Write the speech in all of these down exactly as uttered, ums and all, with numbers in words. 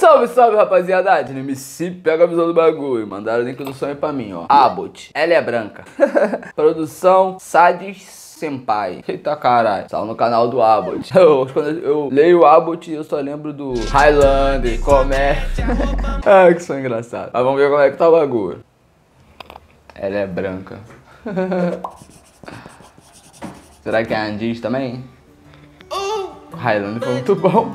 Salve, salve, rapaziada. M C pega a visão do bagulho. Mandaram o link do som aí pra mim, ó. Abbott, ela é branca. Produção Sadis Senpai. Eita caralho. Saiu no canal do Abbott. Eu, quando eu leio o Abbott, eu só lembro do Highlander, Comércio. Ah, que som engraçado. Mas vamos ver como é que tá o bagulho. Ela é branca. Será que é Andis também? O Highlander foi muito bom.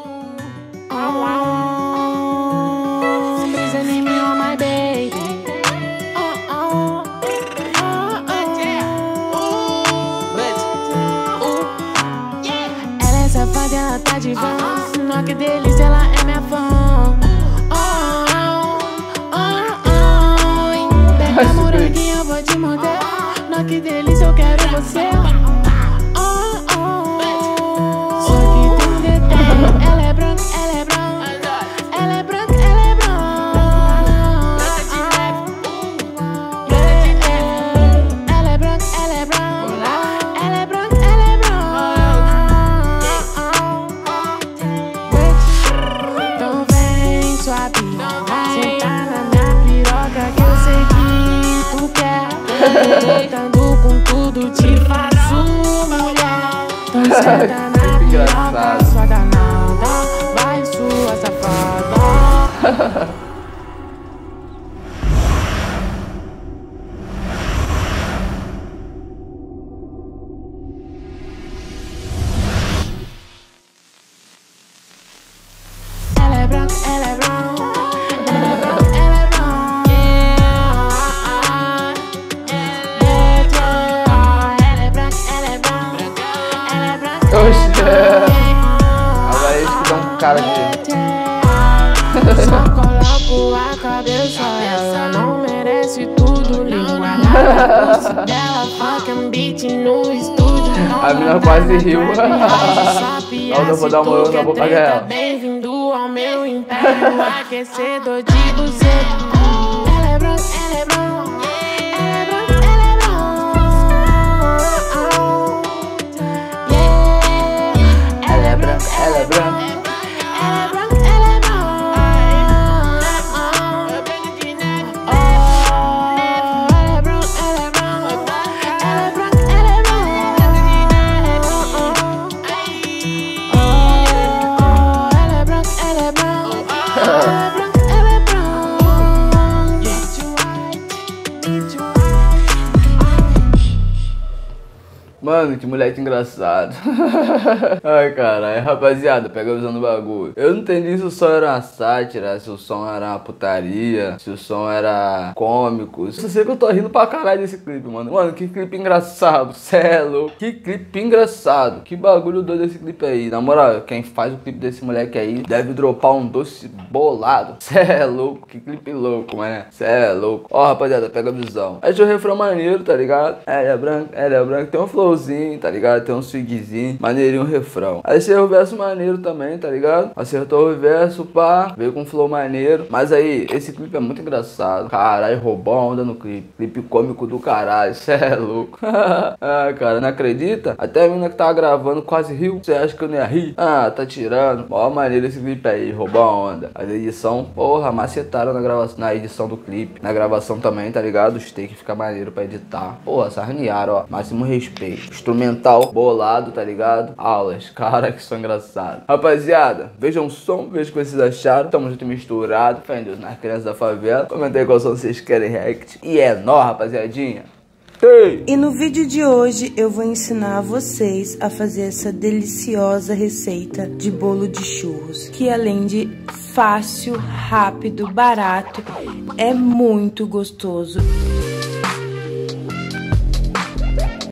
Ela tá de volta, nó que delícia, ela é minha fã. Oh, oh, oh, oh. Pega a moranguinha, eu vou te morder. Nó que delícia, eu quero você. Oh, oh, só que tem um detalhe. Ela é branca, ela é branca. Ela é branca, ela é branca. Ela é branca, ela é branca. Ela é branca, ela é branca. Sentar na minha piroca que eu sei que tu quer. Deitando com tudo, te faço mulher. Então senta na piroca, sua danada. Vai sua safada. Ela é branca, ela é branca. Oxe, agora eles que dão um cara de... Só coloco a cabeça, ela não merece tudo. Língua na pulse dela, fucking beat no estúdio. A menina quase riu. Não, eu vou dar uma olhada, não vou pagar ela. Bem-vindo ao meu império, aquecedor de buceta. Ela é branca, ela é branca. Ela é branca, ela é branca. Ela é branca, ela é branca. Ela é branca, ela é branca. Ela é branca, ela é branca. Ela é branca, ela é branca. Ela é branca, ela é branca. Mano, que moleque engraçado. Ai, caralho. Rapaziada, pega a visão do bagulho. Eu não entendi se o som era uma sátira, se o som era uma putaria, se o som era cômico. Só sei que eu tô rindo pra caralho desse clipe, mano. Mano, que clipe engraçado. Cê é louco. Que clipe engraçado. Que bagulho doido desse clipe aí. Na moral, quem faz o clipe desse moleque aí deve dropar um doce bolado. Cê é louco. Que clipe louco, mano. Cê é louco. Ó, rapaziada, pega a visão. Achei o refrão maneiro, tá ligado? Ela é branca, ela é branca. Tem um flow, tá ligado? Tem um swingzinho, maneirinho, um refrão. Aí acertou o verso maneiro também, tá ligado? Acertou o verso, pá, veio com um flow maneiro. Mas aí, esse clipe é muito engraçado. Caralho, roubou a onda no clipe. Clipe cômico do caralho, cê é louco. Ah, cara, não acredita? Até a menina que tava gravando quase riu. Você acha que eu não ia rir? Ah, tá tirando. Mó maneiro esse clipe aí, roubou a onda. A edição, porra, macetaram na gravação, na edição do clipe. Na gravação também, tá ligado? Os takes fica maneiro pra editar. Porra, sarnearam, ó. Máximo respeito. Instrumental bolado, tá ligado? Aulas, cara, que som engraçado. Rapaziada, vejam o som, vejam o que vocês acharam. Tamo junto misturado, fé em Deus, nas crianças da favela. Comenta aí qual som vocês querem react. E é nóis, rapaziadinha. Ei. E no vídeo de hoje eu vou ensinar vocês a fazer essa deliciosa receita de bolo de churros, que além de fácil, rápido, barato, é muito gostoso.